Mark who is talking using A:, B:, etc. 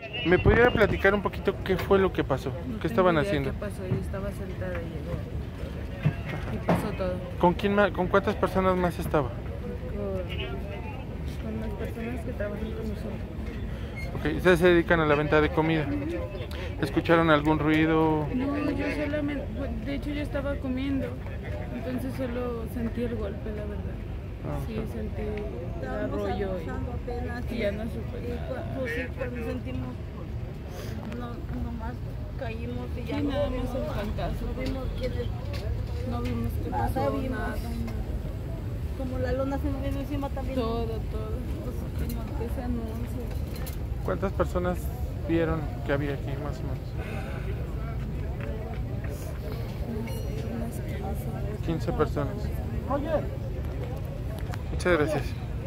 A: ¿Me pudiera platicar un poquito qué fue lo que pasó?
B: No
A: ¿Qué estaban
B: tengo idea
A: haciendo?
B: ¿Qué pasó? Yo estaba sentada y llegó y pasó todo.
A: ¿Con quién más, con cuántas personas más estaba?
B: Con las personas que trabajan con nosotros.
A: Okay. ¿Ustedes se dedican a la venta de comida? ¿Escucharon algún ruido?
B: No, yo solamente, de hecho yo estaba comiendo, entonces solo sentí el golpe, la verdad. Sí, sentí el arroyo y ya no supe.
C: Pues sí, cuando sentimos, nomás caímos y ya
B: Sí,
C: no
B: nada
C: vimos
B: más el cantazo.
C: No vimos qué pasó,
B: Nada vimos.
C: nada. Como la lona se nos vino encima también.
B: Todo. Pues, como que ese anuncio.
A: ¿Cuántas personas vieron que había aquí, más o menos?
B: Unas 15.
A: 15 personas. Muchas gracias.